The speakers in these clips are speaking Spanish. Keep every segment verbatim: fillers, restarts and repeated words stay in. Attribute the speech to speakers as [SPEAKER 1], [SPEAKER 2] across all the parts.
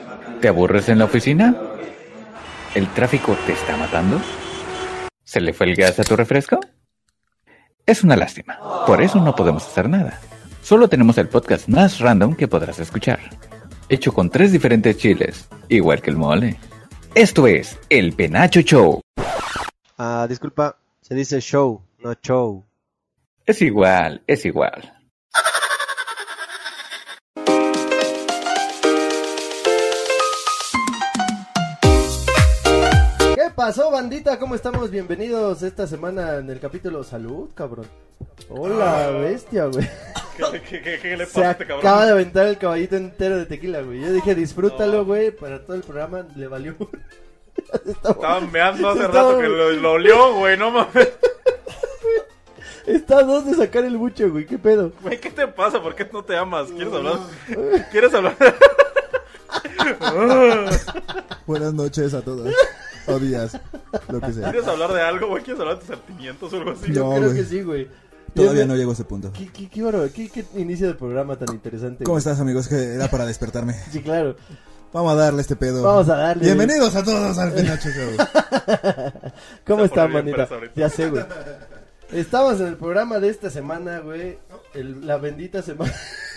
[SPEAKER 1] ¿Te aburres en la oficina? ¿El tráfico te está matando? ¿Se le fue el gas a tu refresco? Es una lástima, por eso no podemos hacer nada. Solo tenemos el podcast más random que podrás escuchar, hecho con tres diferentes chiles, igual que el mole. Esto es El Penacho Show.
[SPEAKER 2] Ah, disculpa, se dice show, no show.
[SPEAKER 1] Es igual, es igual.
[SPEAKER 2] ¿Qué pasó, bandita? ¿Cómo estamos? Bienvenidos esta semana en el capítulo Salud, cabrón. Hola, bestia, güey.
[SPEAKER 3] ¿Qué, qué, qué, qué le
[SPEAKER 2] Se
[SPEAKER 3] pasa a este cabrón?
[SPEAKER 2] acaba de aventar el caballito entero de tequila, güey. Yo dije, disfrútalo, güey, para todo el programa. Le valió. Estaba...
[SPEAKER 3] Estaban meando hace
[SPEAKER 2] Estaba...
[SPEAKER 3] rato que lo, lo olió, güey, no mames.
[SPEAKER 2] Está a dos de sacar el buche, güey, ¿qué pedo?
[SPEAKER 3] Güey, ¿qué te pasa? ¿Por qué no te amas? ¿Quieres hablar? ¿Quieres hablar?
[SPEAKER 4] Buenas noches a todos. O días, lo que sea.
[SPEAKER 3] ¿Quieres hablar de algo, güey? ¿Quieres hablar de tus sentimientos o algo así?
[SPEAKER 2] Yo
[SPEAKER 4] No,
[SPEAKER 2] creo
[SPEAKER 4] güey.
[SPEAKER 2] que sí, güey.
[SPEAKER 4] Todavía
[SPEAKER 2] Bien,
[SPEAKER 4] no llego a ese punto.
[SPEAKER 2] ¿Qué, qué, qué, bárbaro, qué, qué inicio de programa tan interesante?
[SPEAKER 4] ¿Cómo
[SPEAKER 2] güey.
[SPEAKER 4] estás, amigos? Que era para despertarme.
[SPEAKER 2] Sí, claro.
[SPEAKER 4] Vamos a darle este pedo.
[SPEAKER 2] Vamos a darle.
[SPEAKER 4] Bienvenidos a todos al Penacho Show.
[SPEAKER 2] ¿Cómo
[SPEAKER 3] Se
[SPEAKER 2] está,
[SPEAKER 3] pone bien
[SPEAKER 2] manita?
[SPEAKER 3] fresa ahorita.
[SPEAKER 2] Ya sé, güey. Estamos en el programa de esta semana, güey. El- la bendita semana.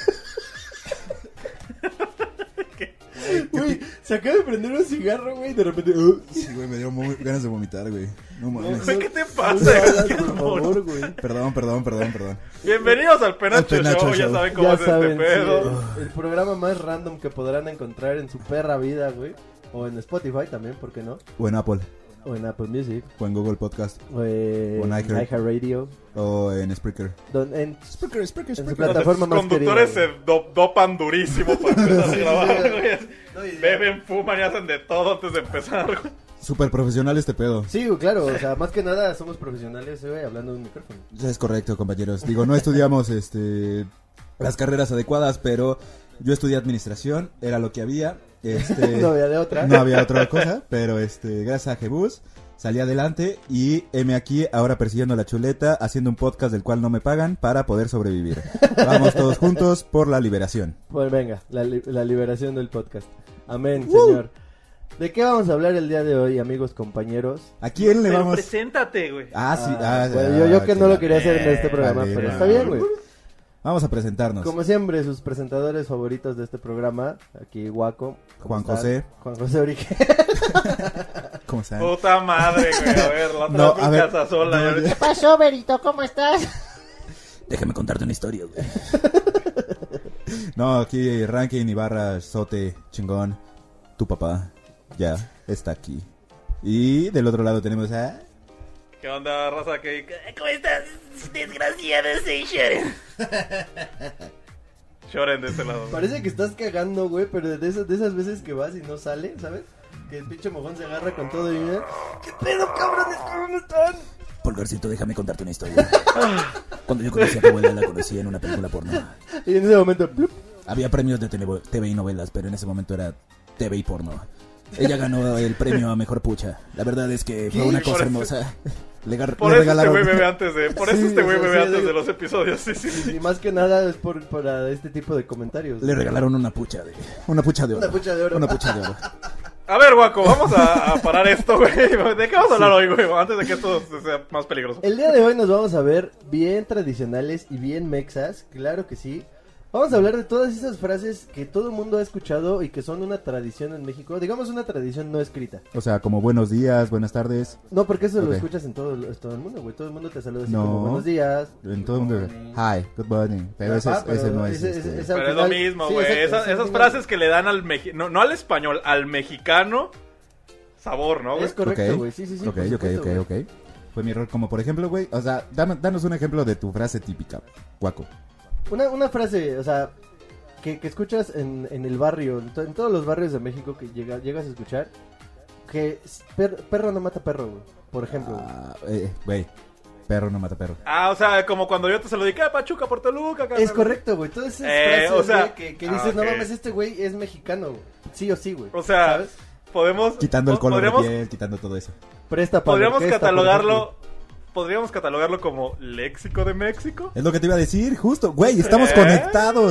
[SPEAKER 2] Güey, se acaba de prender un cigarro, güey, y de repente... uh,
[SPEAKER 4] Sí, güey, me dio muy ganas de vomitar, güey. No mames.
[SPEAKER 3] Güey, ¿qué te
[SPEAKER 2] no
[SPEAKER 3] pasa?
[SPEAKER 2] lo hagas,
[SPEAKER 3] ¿Quieres
[SPEAKER 2] por
[SPEAKER 3] morir?
[SPEAKER 2] favor, güey.
[SPEAKER 4] Perdón, perdón, perdón, perdón.
[SPEAKER 3] Bienvenidos al Penacho,
[SPEAKER 4] Al Penacho
[SPEAKER 3] Show. Ya
[SPEAKER 4] Show.
[SPEAKER 3] saben cómo
[SPEAKER 2] Ya
[SPEAKER 3] es
[SPEAKER 2] saben,
[SPEAKER 3] este pedo.
[SPEAKER 2] sí, el programa más random que podrán encontrar en su perra vida, güey. O en Spotify también, ¿por qué no?
[SPEAKER 4] O en Apple,
[SPEAKER 2] O en Apple Music.
[SPEAKER 4] o en Google Podcast,
[SPEAKER 2] O en
[SPEAKER 4] O en iHeart.
[SPEAKER 2] iHeartRadio.
[SPEAKER 4] o en Spreaker.
[SPEAKER 2] Don- En,
[SPEAKER 4] Spreaker, Spreaker,
[SPEAKER 2] en su
[SPEAKER 4] Spreaker.
[SPEAKER 2] plataforma
[SPEAKER 3] Los
[SPEAKER 2] más
[SPEAKER 3] conductores
[SPEAKER 2] querida,
[SPEAKER 3] se do- dopan durísimo para empezar a grabar, güey.
[SPEAKER 2] No, y-
[SPEAKER 3] Beben, fuman y hacen de todo antes de empezar, güey.
[SPEAKER 4] Súper profesional este pedo.
[SPEAKER 2] Sí, güey, claro, o sea, más que nada somos profesionales, güey, hablando de un micrófono.
[SPEAKER 4] Es correcto, compañeros. Digo, no estudiamos este las carreras adecuadas, pero yo estudié administración, era lo que había. Este,
[SPEAKER 2] No había de otra.
[SPEAKER 4] no había otra cosa, pero este, gracias a Jebus salí adelante y heme aquí ahora persiguiendo la chuleta, haciendo un podcast del cual no me pagan para poder sobrevivir. Vamos todos juntos por la liberación.
[SPEAKER 2] Pues venga, la, li- la liberación del podcast. Amén, señor. ¿De qué vamos a hablar el día de hoy, amigos, compañeros?
[SPEAKER 4] ¿A quién le
[SPEAKER 3] Pero
[SPEAKER 4] vamos?
[SPEAKER 3] preséntate, güey.
[SPEAKER 4] Ah, sí,
[SPEAKER 2] Ah,
[SPEAKER 4] ah,
[SPEAKER 2] bueno,
[SPEAKER 4] ah,
[SPEAKER 2] yo, yo que
[SPEAKER 4] ok.
[SPEAKER 2] no lo quería hacer en este programa,
[SPEAKER 4] Vale,
[SPEAKER 2] pero
[SPEAKER 4] vale.
[SPEAKER 2] está bien, güey.
[SPEAKER 4] Vamos a presentarnos.
[SPEAKER 2] Como siempre, sus presentadores favoritos de este programa, aquí Guaco. ¿cómo
[SPEAKER 4] Juan
[SPEAKER 2] están?
[SPEAKER 4] José.
[SPEAKER 2] Juan José Orique.
[SPEAKER 4] ¿Cómo están?
[SPEAKER 3] Puta madre, güey. A ver, la otra
[SPEAKER 4] No,
[SPEAKER 3] vez
[SPEAKER 4] a
[SPEAKER 3] mi
[SPEAKER 4] ver,
[SPEAKER 3] casa sola.
[SPEAKER 4] no,
[SPEAKER 3] ya-
[SPEAKER 4] ya.
[SPEAKER 5] ¿Qué pasó, Berito? ¿Cómo estás?
[SPEAKER 4] Déjame contarte una historia, güey. No, aquí Ranking Ibarra, Sote, chingón. Tu papá ya está aquí. Y del otro lado tenemos a...
[SPEAKER 3] ¿Qué onda, raza? ¿Qué, ¿Cómo estás, desgraciado? Soy Shoren. Shoren de este lado.
[SPEAKER 2] Parece que estás cagando, güey, pero de esas, de esas veces que vas y no sale, ¿sabes? Que el pinche mojón se agarra con todo y mira, ¿qué pedo, cabrones? ¿Cómo están?
[SPEAKER 4] Pulgarcito, déjame contarte una historia. Cuando yo conocí a tu abuela, la conocí en una película porno.
[SPEAKER 2] Y en ese momento, plup,
[SPEAKER 4] Había premios de tele- T V y novelas, pero en ese momento era T V y porno. Ella ganó el premio a mejor pucha. La verdad es que fue
[SPEAKER 2] ¿Qué?
[SPEAKER 4] una cosa
[SPEAKER 3] Por eso-
[SPEAKER 4] hermosa. Le, gar-
[SPEAKER 3] Por
[SPEAKER 4] le
[SPEAKER 3] eso
[SPEAKER 4] regalaron...
[SPEAKER 3] este güey bebe antes de... Por eso
[SPEAKER 2] Sí,
[SPEAKER 3] este güey
[SPEAKER 2] o sea,
[SPEAKER 3] bebe
[SPEAKER 2] sí,
[SPEAKER 3] antes
[SPEAKER 2] de-
[SPEAKER 3] de los episodios. Sí, sí.
[SPEAKER 2] y más que nada es por para este tipo de comentarios.
[SPEAKER 4] Le regalaron una pucha de... Una pucha de oro.
[SPEAKER 2] Una pucha de oro.
[SPEAKER 4] Una pucha de oro.
[SPEAKER 3] A ver, guaco, vamos a, a parar esto, güey. ¿De qué vamos a hablar hoy, güey? Antes de que esto sea más peligroso.
[SPEAKER 2] El día de hoy nos vamos a ver bien tradicionales y bien mexas, claro que sí. Vamos a hablar de todas esas frases que todo el mundo ha escuchado y que son una tradición en México. Digamos una tradición no escrita.
[SPEAKER 4] O sea, como buenos días, buenas tardes.
[SPEAKER 2] No, porque eso lo
[SPEAKER 4] Ok.
[SPEAKER 2] escuchas en todo, en todo el mundo, güey. Todo el mundo te saluda así
[SPEAKER 4] No.
[SPEAKER 2] como buenos días.
[SPEAKER 4] En todo el mundo.
[SPEAKER 2] good morning.
[SPEAKER 4] Hi, good morning. Pero ese,
[SPEAKER 2] Ajá,
[SPEAKER 4] es-
[SPEAKER 2] pero
[SPEAKER 4] ese no es.
[SPEAKER 2] ese-
[SPEAKER 4] este,
[SPEAKER 2] ese- ese- al
[SPEAKER 3] Pero es lo
[SPEAKER 2] final-
[SPEAKER 3] mismo,
[SPEAKER 2] sí,
[SPEAKER 3] güey.
[SPEAKER 2] exacto,
[SPEAKER 3] Esas,
[SPEAKER 2] es al
[SPEAKER 3] esas
[SPEAKER 2] final.
[SPEAKER 3] frases que le dan al mexicano... No, no al español, al mexicano... Sabor, ¿no, güey?
[SPEAKER 2] Es correcto,
[SPEAKER 4] Ok.
[SPEAKER 2] güey. Sí, sí, sí.
[SPEAKER 4] ok,
[SPEAKER 2] por
[SPEAKER 4] ok,
[SPEAKER 2] supuesto,
[SPEAKER 4] ok,
[SPEAKER 2] güey.
[SPEAKER 4] ok. Fue mi error. Como por ejemplo, güey. O sea, dame- danos un ejemplo de tu frase típica, guaco.
[SPEAKER 2] Una, una frase, o sea, que, que escuchas en, en el barrio, en, to- en todos los barrios de México que llega, llegas a escuchar, que es per- perro no mata perro, güey. Por ejemplo, güey.
[SPEAKER 4] Ah, eh, güey. Perro no mata perro.
[SPEAKER 3] Ah, o sea, como cuando yo te saludé, ¿qué? Pachuca, por Toluca, carnal.
[SPEAKER 2] Es correcto, güey. Todas esas
[SPEAKER 3] Eh,
[SPEAKER 2] frases,
[SPEAKER 3] o sea-
[SPEAKER 2] güey, que, que dices,
[SPEAKER 3] ah,
[SPEAKER 2] no
[SPEAKER 3] ok.
[SPEAKER 2] mames, este güey es mexicano, güey. Sí o sí, güey.
[SPEAKER 3] O sea,
[SPEAKER 2] ¿sabes?
[SPEAKER 3] podemos...
[SPEAKER 4] Quitando el
[SPEAKER 3] po-
[SPEAKER 4] color de
[SPEAKER 3] podríamos,
[SPEAKER 4] piel, quitando todo eso.
[SPEAKER 2] Presta pa'
[SPEAKER 3] podríamos
[SPEAKER 2] orquesta, por
[SPEAKER 3] catalogarlo... Podríamos catalogarlo como léxico de México.
[SPEAKER 4] Es lo que te iba a decir, justo. Güey, estamos
[SPEAKER 3] ¿Eh?
[SPEAKER 4] conectados.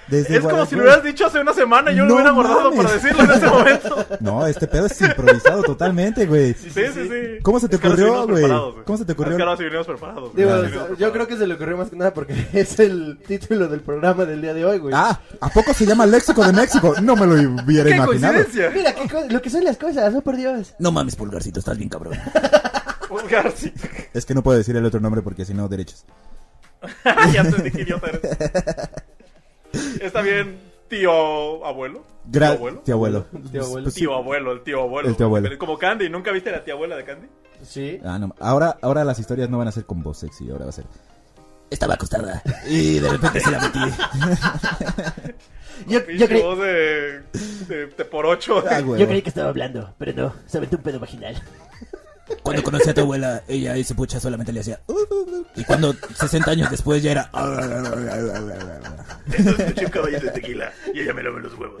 [SPEAKER 4] Desde
[SPEAKER 3] Es como
[SPEAKER 4] Guadalajara.
[SPEAKER 3] si lo hubieras dicho hace una semana y yo
[SPEAKER 4] No
[SPEAKER 3] lo hubiera guardado
[SPEAKER 4] mames.
[SPEAKER 3] para decirlo en ese momento.
[SPEAKER 4] No, este pedo es improvisado totalmente, güey.
[SPEAKER 3] Sí, sí, sí.
[SPEAKER 4] ¿Cómo se te
[SPEAKER 3] Es que ahora sí
[SPEAKER 4] ocurrió,
[SPEAKER 3] vinimos
[SPEAKER 4] güey?
[SPEAKER 3] preparados,
[SPEAKER 4] ¿Cómo se te ocurrió?
[SPEAKER 3] Es que ahora sí venimos preparados.
[SPEAKER 2] Digo,
[SPEAKER 3] güey.
[SPEAKER 2] o
[SPEAKER 3] Sí
[SPEAKER 2] sea,
[SPEAKER 3] venimos
[SPEAKER 2] yo
[SPEAKER 3] preparados.
[SPEAKER 2] creo que se le ocurrió más que nada porque es el título del programa del día de hoy, güey.
[SPEAKER 4] Ah, ¿a poco se llama Léxico de México? No me lo hubiera
[SPEAKER 3] ¡Qué
[SPEAKER 4] imaginado.
[SPEAKER 3] coincidencia!
[SPEAKER 2] Mira qué co- lo que son las cosas, oh por Dios.
[SPEAKER 4] No mames, Pulgarcito, estás bien cabrón.
[SPEAKER 3] Pulgar, sí.
[SPEAKER 4] Es que no puedo decir el otro nombre porque si no, derechos.
[SPEAKER 3] Ya te dije, idiota eres. Está bien, tío abuelo.
[SPEAKER 4] Gra-
[SPEAKER 3] ¿Tío abuelo?
[SPEAKER 4] Tío abuelo.
[SPEAKER 2] Tío abuelo.
[SPEAKER 4] Pues sí.
[SPEAKER 3] Tío abuelo, el tío abuelo.
[SPEAKER 4] El tío abuelo.
[SPEAKER 3] Pero como Candy, ¿nunca viste la tía abuela de Candy?
[SPEAKER 2] Sí.
[SPEAKER 4] Ah, no. Ahora, ahora las historias no van a ser con voz sexy, ahora va a ser. Estaba acostada y de repente se la metí.
[SPEAKER 5] Yo, yo,
[SPEAKER 3] Pinche
[SPEAKER 5] creí,
[SPEAKER 3] voz de, de, de por ocho.
[SPEAKER 4] Ah, güey.
[SPEAKER 5] yo creí que estaba hablando, pero no, se aventó un pedo vaginal.
[SPEAKER 6] Cuando conocí a tu abuela, ella ese pucha solamente le hacía. "Uh, uh, uh", y cuando sesenta años después ya era.
[SPEAKER 3] Entonces eché un caballito de tequila y ella me lame los huevos.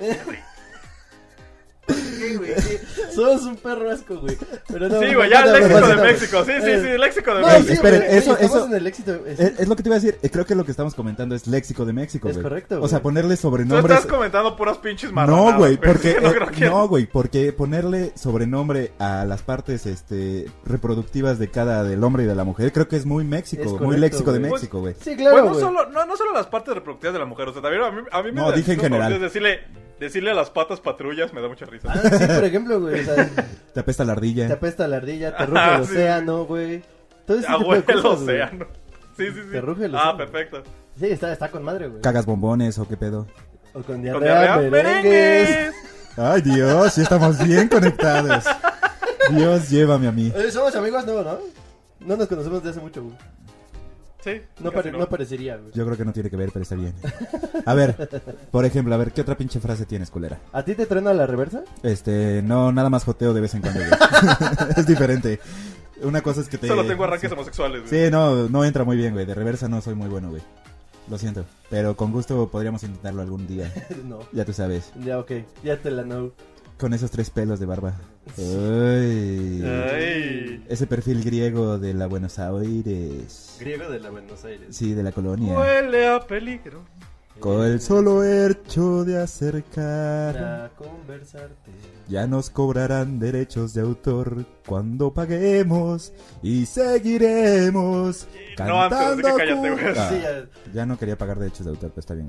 [SPEAKER 2] Sí, güey, sí. Somos un perro asco, güey. Pero no,
[SPEAKER 3] Sí, güey, ya
[SPEAKER 2] no,
[SPEAKER 3] el
[SPEAKER 2] no,
[SPEAKER 3] léxico
[SPEAKER 2] no,
[SPEAKER 3] de
[SPEAKER 2] no,
[SPEAKER 3] México. Sí, sí,
[SPEAKER 2] Eh,
[SPEAKER 3] sí, léxico de
[SPEAKER 2] No,
[SPEAKER 3] México.
[SPEAKER 2] sí,
[SPEAKER 4] esperen,
[SPEAKER 2] güey,
[SPEAKER 4] eso-
[SPEAKER 2] estamos
[SPEAKER 4] eso-
[SPEAKER 2] en el éxito. es-
[SPEAKER 4] Es, es lo que te iba a decir. eh, Creo que lo que estamos comentando es léxico de México,
[SPEAKER 2] Es
[SPEAKER 4] güey.
[SPEAKER 2] correcto,
[SPEAKER 4] O sea,
[SPEAKER 2] güey.
[SPEAKER 4] ponerle
[SPEAKER 3] Tú
[SPEAKER 4] sobrenombres.
[SPEAKER 3] estás comentando puras pinches marranadas.
[SPEAKER 4] No, güey, porque
[SPEAKER 3] no
[SPEAKER 4] eh,
[SPEAKER 3] creo que-
[SPEAKER 4] no, güey, porque ponerle sobrenombre a las partes este reproductivas de cada del hombre y de la mujer, creo que es muy México,
[SPEAKER 2] Es
[SPEAKER 4] muy
[SPEAKER 2] correcto,
[SPEAKER 4] léxico de
[SPEAKER 2] güey.
[SPEAKER 4] México, güey.
[SPEAKER 2] Sí, claro,
[SPEAKER 3] Pues no
[SPEAKER 2] güey.
[SPEAKER 3] solo, no, no solo las partes reproductivas de la mujer, o sea, también a mí, a mí me
[SPEAKER 4] No,
[SPEAKER 3] da
[SPEAKER 4] dije en
[SPEAKER 3] mucho
[SPEAKER 4] general.
[SPEAKER 3] conflicto decirle, decirle a las patas patrullas me da mucha risa.
[SPEAKER 2] Ah, sí, por ejemplo, güey. O sea,
[SPEAKER 4] Te apesta la ardilla.
[SPEAKER 2] te apesta la ardilla, te ruge
[SPEAKER 3] Ah,
[SPEAKER 2] el
[SPEAKER 3] sí.
[SPEAKER 2] océano, güey. Todo ese
[SPEAKER 3] Ah,
[SPEAKER 2] tipo
[SPEAKER 3] güey,
[SPEAKER 2] de
[SPEAKER 3] el
[SPEAKER 2] cosas, güey.
[SPEAKER 3] océano. Sí, sí, sí.
[SPEAKER 2] Te ruge el
[SPEAKER 3] Ah,
[SPEAKER 2] océano.
[SPEAKER 3] perfecto.
[SPEAKER 2] Sí, está, está con madre, güey.
[SPEAKER 4] Cagas bombones o qué pedo.
[SPEAKER 2] O con
[SPEAKER 3] Con
[SPEAKER 2] diarrea,
[SPEAKER 3] diarrea,
[SPEAKER 2] merengues.
[SPEAKER 3] merengues.
[SPEAKER 4] Ay, Dios, sí estamos bien conectados. Dios, llévame a mí.
[SPEAKER 2] Eh, somos amigos, no, ¿no? No nos conocemos desde hace mucho, güey.
[SPEAKER 3] Sí.
[SPEAKER 2] No,
[SPEAKER 3] casi
[SPEAKER 2] pare- no parecería, güey.
[SPEAKER 4] Yo creo que no tiene que ver, pero está bien. A ver, por ejemplo, a ver, ¿qué otra pinche frase tienes, culera?
[SPEAKER 2] ¿A ti te truena la reversa?
[SPEAKER 4] Este, no, nada más joteo de vez en cuando, güey. Es diferente. Una cosa es que te...
[SPEAKER 3] Solo tengo arranques
[SPEAKER 4] sí.
[SPEAKER 3] homosexuales, güey.
[SPEAKER 4] Sí, no, no entra muy bien, güey. De reversa no soy muy bueno, güey. Lo siento. Pero con gusto podríamos intentarlo algún día.
[SPEAKER 2] No.
[SPEAKER 4] Ya tú sabes.
[SPEAKER 2] Ya, ok. Ya te la know.
[SPEAKER 4] Con esos tres pelos de barba. Ay.
[SPEAKER 3] Ay.
[SPEAKER 4] Ese perfil griego de la Buenos Aires.
[SPEAKER 2] Griego de la Buenos Aires.
[SPEAKER 4] Sí, de la colonia.
[SPEAKER 3] Huele a peligro.
[SPEAKER 4] Con el solo hecho de acercar.
[SPEAKER 2] Para conversarte.
[SPEAKER 4] Ya nos cobrarán derechos de autor cuando paguemos y seguiremos
[SPEAKER 3] No, antes, así
[SPEAKER 4] cantando.
[SPEAKER 3] que cállate, güey.
[SPEAKER 4] Ah,
[SPEAKER 2] Sí, ya.
[SPEAKER 4] ya no quería pagar derechos de autor, pero está bien.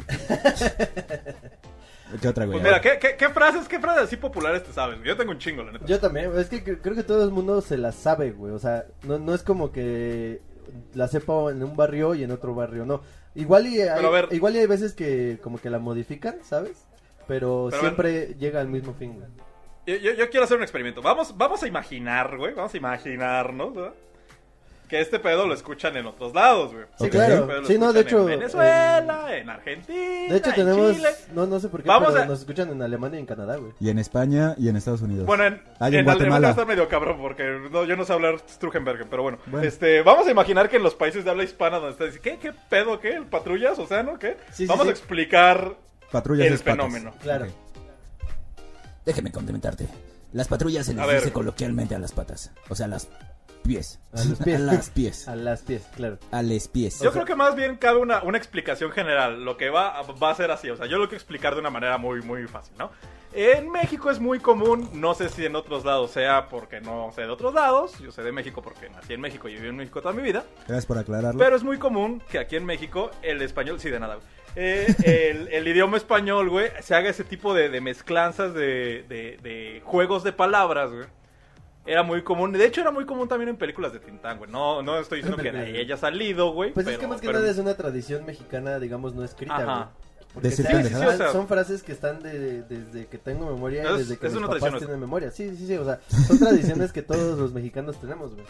[SPEAKER 4] ¿Qué otra, güey?
[SPEAKER 3] Pues mira, ¿qué, qué, qué frases, qué frases así populares te sabes? Yo tengo un chingo, la neta.
[SPEAKER 2] Yo también, es que cre- creo que todo el mundo se la sabe, güey. O sea, no, no es como que la sepa en un barrio y en otro barrio, no. Igual y hay,
[SPEAKER 3] Pero a ver.
[SPEAKER 2] igual y hay veces que como que la modifican, ¿sabes? Pero,
[SPEAKER 3] Pero a
[SPEAKER 2] siempre llega al mismo fin, güey.
[SPEAKER 3] Yo, yo, yo quiero hacer un experimento. Vamos, vamos a imaginar, güey. Vamos a imaginarnos, ¿verdad? Que este pedo lo escuchan en otros lados, güey.
[SPEAKER 2] Sí,
[SPEAKER 4] Ok.
[SPEAKER 2] claro.
[SPEAKER 3] Este pedo lo
[SPEAKER 2] Sí, no, de
[SPEAKER 3] escuchan
[SPEAKER 2] hecho.
[SPEAKER 3] En Venezuela, en Argentina.
[SPEAKER 2] De hecho,
[SPEAKER 3] en
[SPEAKER 2] tenemos.
[SPEAKER 3] Chile.
[SPEAKER 2] No, no sé por qué,
[SPEAKER 3] Vamos
[SPEAKER 2] pero
[SPEAKER 3] a-
[SPEAKER 2] nos escuchan en Alemania y en Canadá, güey.
[SPEAKER 4] Y en España y en Estados Unidos.
[SPEAKER 3] Bueno, en,
[SPEAKER 4] Ah, y
[SPEAKER 3] en
[SPEAKER 4] en
[SPEAKER 3] Alemania
[SPEAKER 4] Guatemala.
[SPEAKER 3] está medio cabrón porque no, yo no sé hablar Strugenbergen, pero bueno,
[SPEAKER 4] Bueno.
[SPEAKER 3] este, vamos a imaginar que en los países de habla hispana donde está diciendo, ¿qué, qué pedo, qué, el patrullas, océano, qué?
[SPEAKER 2] Sí, sí,
[SPEAKER 3] vamos
[SPEAKER 2] sí.
[SPEAKER 3] a explicar
[SPEAKER 4] Patrullas
[SPEAKER 3] el
[SPEAKER 4] es patas.
[SPEAKER 3] fenómeno.
[SPEAKER 2] Claro.
[SPEAKER 4] Ok.
[SPEAKER 6] Déjeme complementarte. Las patrullas se les
[SPEAKER 3] A ver.
[SPEAKER 6] dice coloquialmente a las patas. O sea, a las pies.
[SPEAKER 2] A los pies.
[SPEAKER 6] A las pies.
[SPEAKER 2] A las pies, claro.
[SPEAKER 4] A les pies.
[SPEAKER 3] Yo creo que más bien cabe una, una explicación general. Lo que va, va a ser así. O sea, yo lo quiero explicar de una manera muy, muy fácil, ¿no? En México es muy común, no sé si en otros lados sea porque no sé de otros lados. Yo sé de México porque nací en México y viví en México toda mi vida.
[SPEAKER 4] Gracias por aclararlo.
[SPEAKER 3] Pero es muy común que aquí en México el español, sí, de nada, güey. Eh, el, el idioma español, güey, se haga ese tipo de, de mezclanzas de, de, de juegos de palabras, güey. Era muy común. De hecho, era muy común también en películas de Tintán, güey. No, no estoy diciendo que de haya salido, güey.
[SPEAKER 2] Pues es
[SPEAKER 3] pero-
[SPEAKER 2] que más que
[SPEAKER 3] pero-
[SPEAKER 2] nada es una tradición mexicana, digamos, no escrita,
[SPEAKER 3] Ajá.
[SPEAKER 2] güey. Porque
[SPEAKER 4] Decir
[SPEAKER 2] se-
[SPEAKER 4] pendejadas.
[SPEAKER 3] Sí, sí, o sea-
[SPEAKER 2] son frases que están de, desde que tengo memoria y
[SPEAKER 3] Es-
[SPEAKER 2] desde que
[SPEAKER 3] es
[SPEAKER 2] mis
[SPEAKER 3] una
[SPEAKER 2] papás
[SPEAKER 3] tradición,
[SPEAKER 2] tienen memoria. Sí, sí, sí, o sea, son tradiciones que todos los mexicanos tenemos, güey.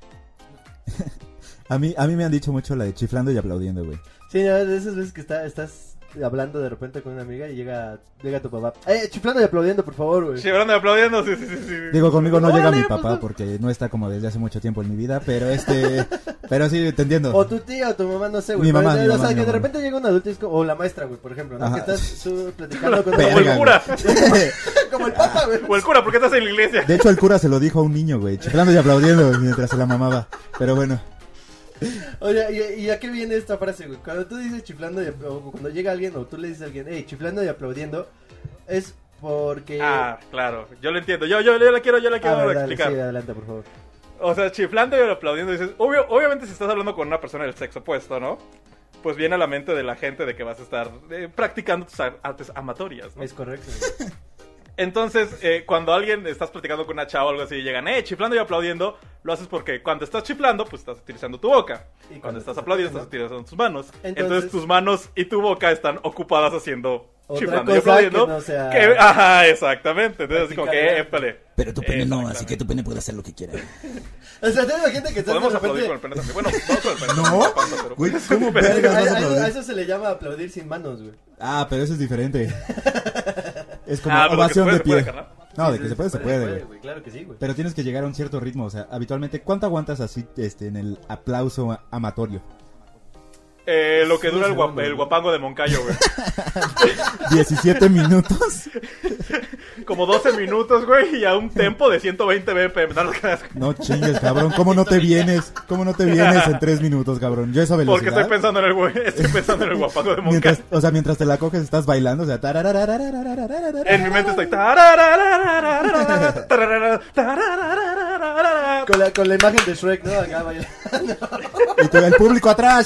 [SPEAKER 4] A mí, a mí me han dicho mucho la de chiflando y aplaudiendo, güey.
[SPEAKER 2] Sí, no, de esas veces que está, estás hablando de repente con una amiga y llega, llega tu papá. ¡Eh, chiflando y aplaudiendo, por favor, güey!
[SPEAKER 3] Sí, hablando y aplaudiendo, sí, sí, sí, sí.
[SPEAKER 4] Digo, conmigo no
[SPEAKER 3] Órale,
[SPEAKER 4] llega mi
[SPEAKER 3] pues,
[SPEAKER 4] papá
[SPEAKER 3] pues.
[SPEAKER 4] porque no está como desde hace mucho tiempo en mi vida, pero este... Pero sí, te entiendo.
[SPEAKER 2] O tu tía o tu mamá, no sé, güey.
[SPEAKER 4] Mi
[SPEAKER 2] pero,
[SPEAKER 4] mamá,
[SPEAKER 2] eh,
[SPEAKER 4] mi
[SPEAKER 2] o
[SPEAKER 4] mamá,
[SPEAKER 2] sea,
[SPEAKER 4] mi
[SPEAKER 2] que de
[SPEAKER 4] mamá.
[SPEAKER 2] repente llega un adulto y es como, o la maestra, güey, por ejemplo, ¿no?
[SPEAKER 4] Ajá.
[SPEAKER 2] Que estás tú platicando con
[SPEAKER 3] Como el
[SPEAKER 4] Verga,
[SPEAKER 3] cura.
[SPEAKER 2] como el papa, güey.
[SPEAKER 3] O el cura, porque estás en la iglesia.
[SPEAKER 4] De hecho, el cura se lo dijo a un niño, güey, chiflando y aplaudiendo mientras se la mamaba. Pero bueno,
[SPEAKER 2] Oye, ¿y, ¿y a qué viene esta frase, güey? Cuando tú dices chiflando y apl- o cuando llega alguien o tú le dices a alguien, hey, chiflando y aplaudiendo, es porque...
[SPEAKER 3] Ah, claro, yo lo entiendo. Yo, yo, yo la quiero, yo la quiero
[SPEAKER 2] A ver, dale,
[SPEAKER 3] explicar.
[SPEAKER 2] sí, adelante, por favor.
[SPEAKER 3] O sea, chiflando y aplaudiendo, dices, obvio, obviamente si estás hablando con una persona del sexo opuesto, ¿no? Pues viene a la mente de la gente de que vas a estar eh, practicando tus ar- artes amatorias, ¿no?
[SPEAKER 2] Es correcto. güey.
[SPEAKER 3] Entonces, eh, cuando alguien estás platicando con una chava o algo así y llegan, eh, chiflando y aplaudiendo, lo haces porque cuando estás chiflando, pues estás utilizando tu boca.
[SPEAKER 2] Y
[SPEAKER 3] Y
[SPEAKER 2] cuando
[SPEAKER 3] cuando
[SPEAKER 2] estás
[SPEAKER 3] estás aplaudiendo,
[SPEAKER 2] aplaudiendo.
[SPEAKER 3] estás utilizando tus manos.
[SPEAKER 2] Entonces-
[SPEAKER 3] Entonces, tus manos y tu boca están ocupadas haciendo
[SPEAKER 2] Otra
[SPEAKER 3] chiflando y
[SPEAKER 2] cosa
[SPEAKER 3] aplaudiendo.
[SPEAKER 2] que no sea-
[SPEAKER 3] que- ajá, exactamente. Entonces, así como que,
[SPEAKER 2] Practicar.
[SPEAKER 3] eh, épale.
[SPEAKER 6] Pero tu pene no, así
[SPEAKER 3] Exactamente.
[SPEAKER 6] que tu pene puede hacer lo que quiera.
[SPEAKER 2] O sea, te imagínate que estás
[SPEAKER 3] Podemos
[SPEAKER 2] de
[SPEAKER 3] aplaudir
[SPEAKER 2] repente...
[SPEAKER 3] con el pene también. Bueno, no con el pene.
[SPEAKER 4] No.
[SPEAKER 3] con la panza, pero-
[SPEAKER 4] Güey, ¿cómo
[SPEAKER 3] Pero-
[SPEAKER 4] vergas
[SPEAKER 2] A,
[SPEAKER 4] vas a
[SPEAKER 2] a- a
[SPEAKER 4] aplaudir?
[SPEAKER 2] eso se le llama aplaudir sin manos, güey.
[SPEAKER 4] Ah, pero eso es diferente. Es como
[SPEAKER 3] Ah, pero de que se
[SPEAKER 4] ovación
[SPEAKER 3] puede,
[SPEAKER 4] de
[SPEAKER 3] se puede,
[SPEAKER 4] pie.
[SPEAKER 3] carnal.
[SPEAKER 4] No, de
[SPEAKER 2] Sí,
[SPEAKER 4] que
[SPEAKER 2] sí,
[SPEAKER 4] se puede, se puede, güey.
[SPEAKER 2] Claro que sí, güey.
[SPEAKER 4] Pero tienes que llegar a un cierto ritmo, o sea, habitualmente, ¿cuánto aguantas así este, en el aplauso a- amatorio?
[SPEAKER 3] Eh, lo que dura el,
[SPEAKER 2] Cinco
[SPEAKER 3] guap-
[SPEAKER 2] segundos,
[SPEAKER 3] el
[SPEAKER 2] ¿no?
[SPEAKER 3] guapango de Moncayo, güey.
[SPEAKER 4] diecisiete minutos.
[SPEAKER 3] Como doce minutos, güey, y a un tempo de ciento veinte B P M. No, no creas.
[SPEAKER 4] No chingues, cabrón. ¿Cómo no te vienes? ¿Cómo no te vienes en tres minutos, cabrón? Yo esa velocidad.
[SPEAKER 3] Porque estoy pensando en el güey, estoy pensando en el guapango de
[SPEAKER 4] Mientras,
[SPEAKER 3] Moncayo.
[SPEAKER 4] o sea, mientras te la coges estás bailando, o sea, tararararararararararara.
[SPEAKER 3] En mi mente estoy.
[SPEAKER 2] Con la, con la imagen de Shrek, ¿no? Acá vaya.
[SPEAKER 4] Y todo el público atrás.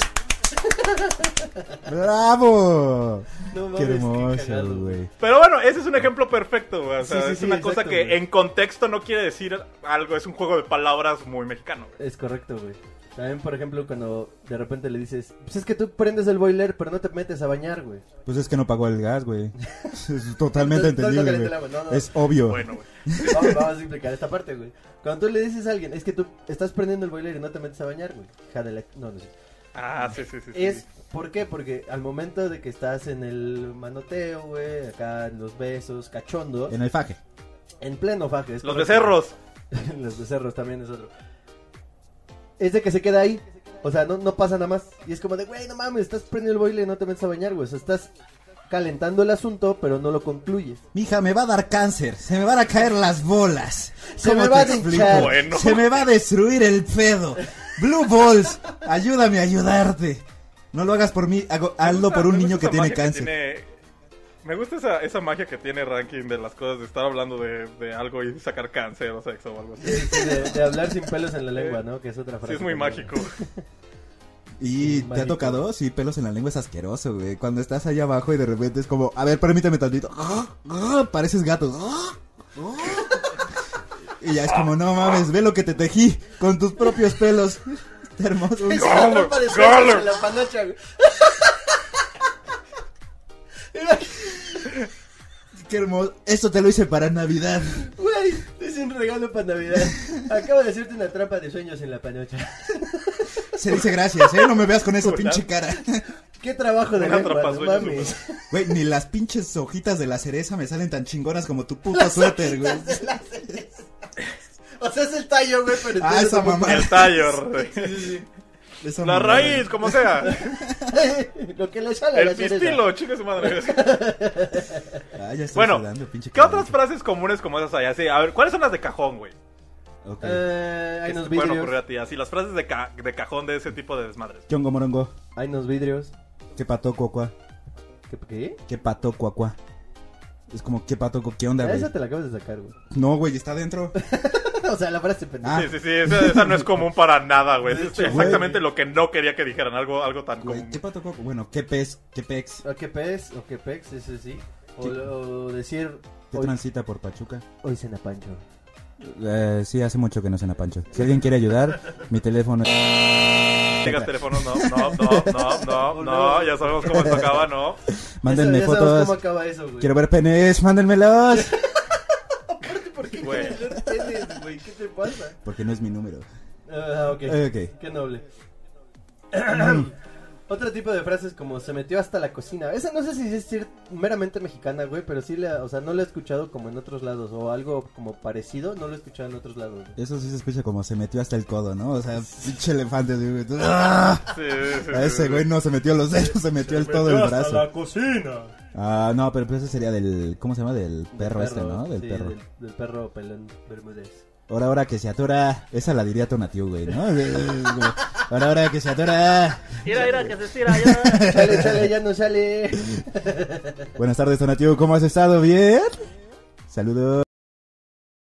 [SPEAKER 4] ¡Bravo!
[SPEAKER 2] No
[SPEAKER 4] Qué
[SPEAKER 2] mames,
[SPEAKER 4] hermoso,
[SPEAKER 2] cagado,
[SPEAKER 4] güey.
[SPEAKER 3] Pero bueno, ese es un ejemplo perfecto, güey. O sea,
[SPEAKER 2] Sí, sí,
[SPEAKER 3] es
[SPEAKER 2] sí,
[SPEAKER 3] una
[SPEAKER 2] exacto,
[SPEAKER 3] cosa que
[SPEAKER 2] güey.
[SPEAKER 3] en contexto no quiere decir algo, es un juego de palabras muy mexicano, güey.
[SPEAKER 2] Es correcto, güey. También, por ejemplo, cuando de repente le dices, pues es que tú prendes el boiler, pero no te metes a bañar, güey.
[SPEAKER 4] Pues es que no pagó el gas, güey. Es totalmente
[SPEAKER 2] No, no, no
[SPEAKER 4] entendible,
[SPEAKER 2] caliente
[SPEAKER 4] güey.
[SPEAKER 2] el agua, no, no.
[SPEAKER 4] Es obvio.
[SPEAKER 3] Bueno, güey.
[SPEAKER 2] Vamos, vamos a explicar esta parte, güey. Cuando tú le dices a alguien, es que tú estás prendiendo el boiler y no te metes a bañar, güey. Hija de la... No, no sé.
[SPEAKER 3] Ah, sí, sí, sí. sí.
[SPEAKER 2] Es, ¿por qué? Porque al momento de que estás en el manoteo, güey, acá en los besos, cachondo,
[SPEAKER 4] En el faje.
[SPEAKER 2] en pleno faje. es
[SPEAKER 3] Los
[SPEAKER 2] correcto.
[SPEAKER 3] becerros.
[SPEAKER 2] Los becerros también es otro. Es de que se queda ahí. O sea, no, no pasa nada más. Y es como de, güey, no mames, estás prendiendo el boiler y no te metes a bañar, güey. O sea, estás calentando el asunto, pero no lo concluyes.
[SPEAKER 4] Mija, me va a dar cáncer. Se me van a caer las bolas.
[SPEAKER 2] Se
[SPEAKER 4] ¿Cómo
[SPEAKER 2] me
[SPEAKER 4] te
[SPEAKER 2] va a
[SPEAKER 4] explico?
[SPEAKER 2] hinchar.
[SPEAKER 3] Bueno.
[SPEAKER 4] Se me va a destruir el pedo. Blue Balls, ayúdame a ayudarte. No lo hagas por mí, hago- hazlo por un
[SPEAKER 3] Me
[SPEAKER 4] niño
[SPEAKER 3] gusta
[SPEAKER 4] que
[SPEAKER 3] esa
[SPEAKER 4] tiene
[SPEAKER 3] magia
[SPEAKER 4] cáncer.
[SPEAKER 3] tiene- Me gusta esa, esa magia que tiene Ranking de las cosas, de estar hablando de, de algo y sacar cáncer o sexo o algo así.
[SPEAKER 2] Sí, sí, de, de hablar sin pelos en la lengua, ¿no? Que es otra frase.
[SPEAKER 3] Sí, es muy
[SPEAKER 2] también.
[SPEAKER 3] mágico.
[SPEAKER 4] ¿Y te ha
[SPEAKER 2] Mágico.
[SPEAKER 4] tocado? Sí, pelos en la lengua es asqueroso, güey. Cuando estás allá abajo y de repente es como, a ver, permíteme tantito. ¡Ah! ¡Ah! Pareces gato. ¡Ah! ¡Ah! Y ya es como, no mames, ve lo que te tejí con tus propios pelos. Está hermoso.
[SPEAKER 2] Es
[SPEAKER 3] Galo,
[SPEAKER 2] una ropa de
[SPEAKER 3] galo.
[SPEAKER 2] sueños en la panocha, güey.
[SPEAKER 4] Qué hermoso. Esto te lo hice para Navidad.
[SPEAKER 2] Güey, es un regalo para Navidad. Acabo de hacerte una trampa de sueños en la panocha.
[SPEAKER 4] Se dice gracias, ¿eh? No me veas con esa
[SPEAKER 3] Hola.
[SPEAKER 4] pinche cara.
[SPEAKER 2] Qué trabajo de
[SPEAKER 3] Una
[SPEAKER 2] lengua, no
[SPEAKER 3] atrapasueños,
[SPEAKER 2] mames.
[SPEAKER 4] Güey, ni las pinches hojitas de la cereza me salen tan chingonas como tu puto suéter, güey.
[SPEAKER 2] O sea, es el tallo, güey, pero
[SPEAKER 4] Ah,
[SPEAKER 2] entiendes
[SPEAKER 4] esa
[SPEAKER 2] como-
[SPEAKER 4] mamá.
[SPEAKER 3] El tallo, rey.
[SPEAKER 2] Sí, sí, sí.
[SPEAKER 4] Esa
[SPEAKER 3] La
[SPEAKER 4] mamada.
[SPEAKER 3] raíz, como sea.
[SPEAKER 2] Lo que le sale a
[SPEAKER 3] El
[SPEAKER 2] la cereza.
[SPEAKER 3] pistilo, chingue su madre.
[SPEAKER 4] Ah, ya estoy
[SPEAKER 3] Bueno,
[SPEAKER 4] sudando, pinche
[SPEAKER 3] ¿qué otras
[SPEAKER 4] cabrón.
[SPEAKER 3] frases comunes como esas hay? Así, a ver, ¿cuáles son las de cajón, güey?
[SPEAKER 4] Ok.
[SPEAKER 2] Eh, hay
[SPEAKER 3] ¿Qué se
[SPEAKER 2] unos
[SPEAKER 3] te pueden
[SPEAKER 2] vidrios.
[SPEAKER 3] ocurrir a ti? Así, las frases de, ca- de cajón de ese tipo de desmadres.
[SPEAKER 4] Chongo morongo.
[SPEAKER 2] Hay unos vidrios.
[SPEAKER 4] ¿Qué pato cuacua?
[SPEAKER 2] ¿Qué? ¿Qué?
[SPEAKER 4] ¿Qué pato cuacua? Es como, ¿qué pato cu- ¿Qué onda, güey?
[SPEAKER 2] Esa te la acabas de sacar, güey.
[SPEAKER 4] No, güey, está adentro.
[SPEAKER 2] O sea, la frase pendeja.
[SPEAKER 4] Ah.
[SPEAKER 3] Sí, sí, sí, esa, esa no es común para nada, güey.
[SPEAKER 2] De
[SPEAKER 3] Es
[SPEAKER 2] hecho,
[SPEAKER 3] exactamente lo que no quería que dijeran, algo, algo tan
[SPEAKER 4] Güey,
[SPEAKER 3] común.
[SPEAKER 4] ¿qué pato cuacua? Bueno, ¿qué pez? ¿Qué pex?
[SPEAKER 2] O qué pez, o qué pex, ese sí. O,
[SPEAKER 4] ¿Qué?
[SPEAKER 2] o decir,
[SPEAKER 4] ¿Qué
[SPEAKER 2] hoy,
[SPEAKER 4] transita por Pachuca?
[SPEAKER 2] hoy cena Pancho.
[SPEAKER 4] Eh, sí, hace mucho que no cena Pancho. Si alguien quiere ayudar, mi teléfono es...
[SPEAKER 3] Digas teléfono, no, no, no, no, no, no, ya sabemos cómo esto acaba, no.
[SPEAKER 4] Mándenme
[SPEAKER 2] Ya sabes
[SPEAKER 4] fotos.
[SPEAKER 2] cómo acaba eso, güey.
[SPEAKER 4] Quiero ver penes, mándenmelos.
[SPEAKER 2] ¿Por qué
[SPEAKER 3] Güey.
[SPEAKER 2] quieres ver tenis, güey? ¿Qué te pasa?
[SPEAKER 4] Porque no es mi número.
[SPEAKER 2] Ah, ok.
[SPEAKER 4] Ok.
[SPEAKER 2] Qué noble. Otro tipo de frases como se metió hasta la cocina. Esa no sé si es decir meramente mexicana, güey, pero sí la, o sea, no la he escuchado como en otros lados o algo como parecido, no lo he escuchado en otros lados. güey.
[SPEAKER 4] Eso sí se escucha como se metió hasta el codo, ¿no? O sea, pinche elefante. Güey. ¡Ah!
[SPEAKER 3] Sí, sí, sí,
[SPEAKER 4] A ese
[SPEAKER 3] sí.
[SPEAKER 4] güey no se metió los dedos, se metió el todo el brazo.
[SPEAKER 3] la cocina.
[SPEAKER 4] Ah, no, pero pues ese sería del... ¿Cómo se llama? Del perro,
[SPEAKER 2] Del
[SPEAKER 4] este, ¿no? Del
[SPEAKER 2] sí,
[SPEAKER 4] perro.
[SPEAKER 2] Del, del perro pelón Bermúdez.
[SPEAKER 4] Ahora, ahora que se atora, esa la diría Tonatiu, güey, ¿no? De- de- como, Ahora, ahora que se atora.
[SPEAKER 3] Mira, mira, que se estira ya.
[SPEAKER 2] Sale, sale, ya no sale.
[SPEAKER 4] Buenas tardes, Tonatiuh. ¿Cómo has estado? ¿Bien? Saludos.